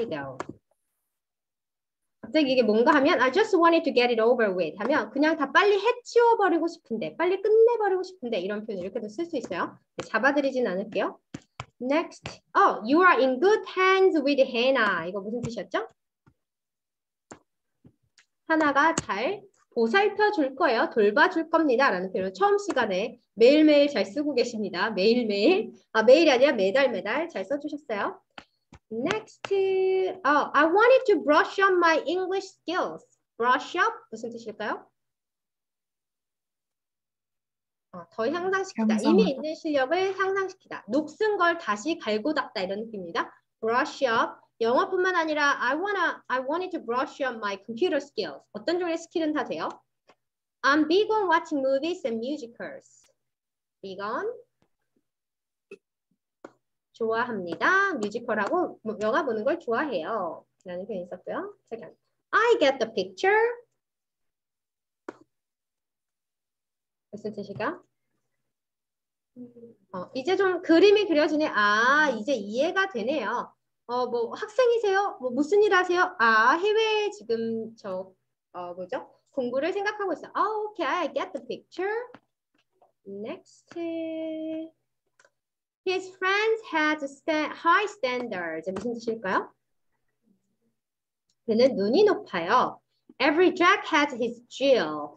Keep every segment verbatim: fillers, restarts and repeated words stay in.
where'd he go? 갑자기 이게 뭔가 하면 I just wanted to get it over with 하면 그냥 다 빨리 해치워버리고 싶은데 빨리 끝내버리고 싶은데 이런 표현 이렇게도 쓸 수 있어요. 잡아드리진 않을게요. Next. Oh, you are in good hands with Hannah. 이거 무슨 뜻이었죠? 하나가 잘 보살펴 줄 거예요. 돌봐줄 겁니다. 라는 표현 처음 시간에 매일매일 잘 쓰고 계십니다. 매일매일. 아, 매일이 아니라 매달 매달 잘 써주셨어요. Next. Oh, I wanted to brush up my English skills. Brush up 무슨 뜻일까요? 어, 더 향상시키다. 향상. 이미 있는 실력을 향상시키다. 녹슨 걸 다시 갈고 닦다 이런 느낌입니다. Brush up. 영어뿐만 아니라 I wanna, I wanted to brush up my computer skills. 어떤 종류의 스킬은 다 돼요. I'm big on watching movies and musicals. Big on. 좋아합니다. 뮤지컬하고 영화 보는 걸 좋아해요. 라는 표현이 있었고요. Second. I get the picture. 무슨 뜻일까? 어, 이제 좀 그림이 그려지네. 아, 이제 이해가 되네요. 어, 뭐 학생이세요? 뭐 무슨 일 하세요? 아, 해외에 지금 저 어, 뭐죠? 공부를 생각하고 있어요. Oh, okay, I get the picture. Next. His friends had high standards. 무슨 뜻일까요? 그는 눈이 높아요. Every Jack has his Jill.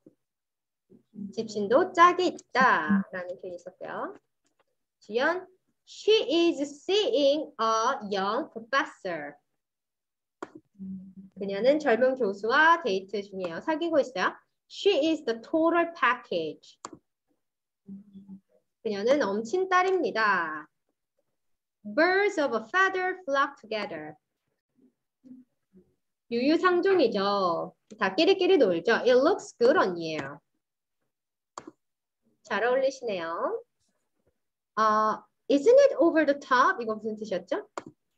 집신도 짝이 있다. 라는 표현이 있었고요. 지연, she is seeing a young professor. 그녀는 젊은 교수와 데이트 중이에요. 사귀고 있어요. She is the total package. 그녀는 엄친 딸입니다. Birds of a feather flock together. 유유상종이죠. 다 끼리끼리 놀죠. It looks good on you. 잘 어울리시네요. 어, isn't it over the top? 이거 무슨 뜻이었죠?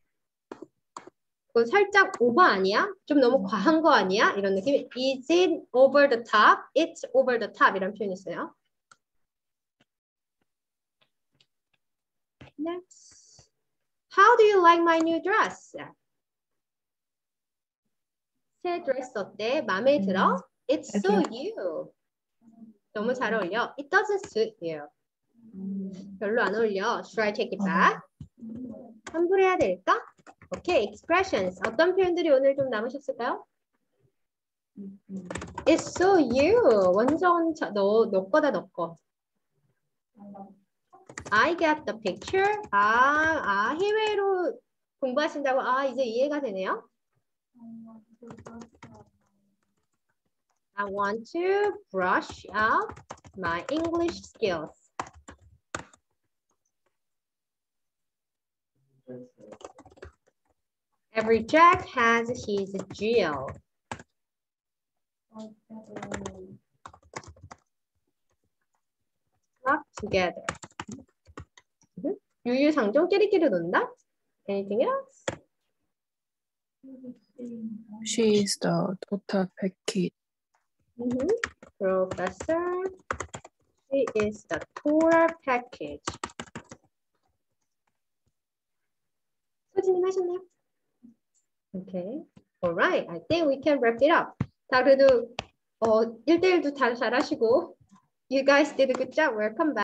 그건 살짝 오버 아니야? 좀 너무 과한 거 아니야? 이런 느낌. Is it over the top? It's over the top. 이런 표현이 있어요. Next. How do you like my new dress? 새 드레스 어때? 마음에 들어? It's so you. 너무 잘 어울려. It doesn't suit you. 별로 안 어울려. Should I take it back? 환불해야 될까? 오케이, okay, expressions. 어떤 표현들이 오늘 좀 남으셨을까요? It's so you. 완전 너, 너 거다, 너 거. I get the picture. 아, 아, 해외로 공부하신다고. 아, 이제 이해가 되네요. I want to brush up my English skills. Every Jack has his Jill. Flock together. 유유상종 끼리끼리 논다. Anything else? She is the total package. Mm-hmm. Professor, she is the total package. 소진님 하셨나요? Okay. Alright. I think we can wrap it up. 다 그래도 어, 일 대일도 다 잘하시고 You guys did a good job. Welcome back.